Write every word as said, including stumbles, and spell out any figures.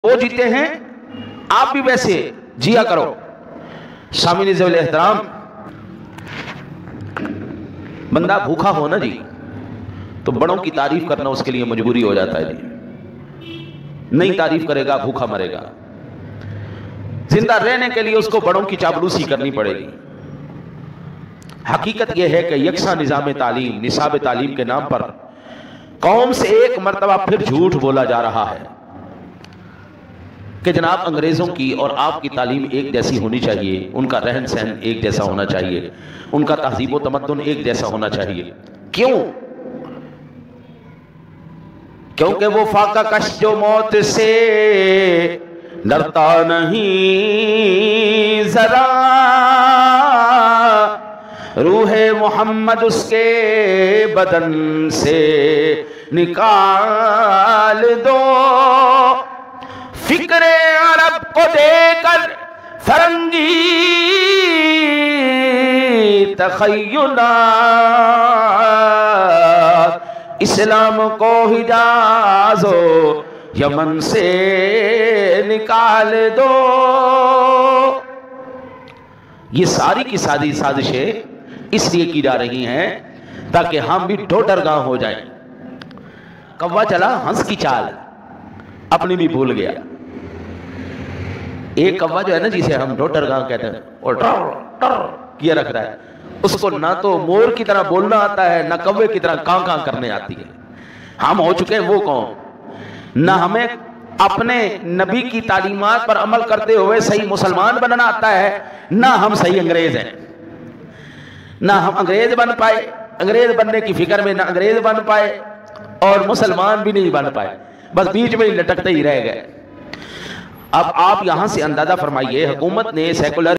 وہ جیتے ہیں آپ بھی ویسے جیا کرو۔ سامعین ذوال احترام، بندہ بھوکا ہو نا جی تو بڑوں کی تعریف کرنا اس کے لیے مجبوری ہو جاتا ہے جی، نہیں تعریف کرے گا بھوکا مرے گا۔ زندہ رہنے کے لیے اس کو بڑوں کی چاپلوسی کرنی پڑے گی۔ حقیقت یہ ہے کہ یکساں نظام تعلیم، نصاب تعلیم کے نام پر قوم سے ایک مرتبہ پھر جھوٹ بولا جا رہا ہے کہ جناب انگریزوں کی اور آپ کی تعلیم ایک جیسی ہونی چاہیے، ان کا رہن سہن ایک جیسا ہونا چاہیے، ان کا تہذیب و تمدن ایک جیسا ہونا چاہیے۔ کیوں؟ کیونکہ وہ فاقہ کش جو موت سے ڈرتا نہیں ذرا، روح محمد اس کے بدن سے نکال دو، فکر عرب کو دے کر فرنگی تخیلات، اسلام کو حجاز و یمن سے نکال دو۔ یہ ساری کی ساری سازشیں اس لیے کی جا رہی ہیں تاکہ ہم بھی ٹوٹرگاں ہو جائیں۔ کوا چلا ہنس کی چال، اپنی بھی بھول گیا۔ ایک کوا جو ہے نا جسے ہم ٹوٹرگاں کہتے ہیں اور ٹر ٹر کیا رکھ رہا ہے، اس کو نہ تو مور کی طرح بولنا آتا ہے نہ کوے کی طرح کاں کاں کرنے آتی ہے۔ ہم ہو چکے ہیں وہ قوم، نہ ہمیں اپنے نبی کی تعلیمات پر عمل کرتے ہوئے صحیح مسلمان بننا آتا ہے، نہ ہم صحیح انگریز ہیں۔ نہ ہم انگریز بن پائے، انگریز بننے کی فکر میں نہ انگریز بن پائے اور مسلمان بھی نہیں بن پائے، بس بیچ میں ہی لٹکتے ہی رہ گئے۔ اب آپ یہاں سے اندازہ فرمائیے، حکومت نے سیکولر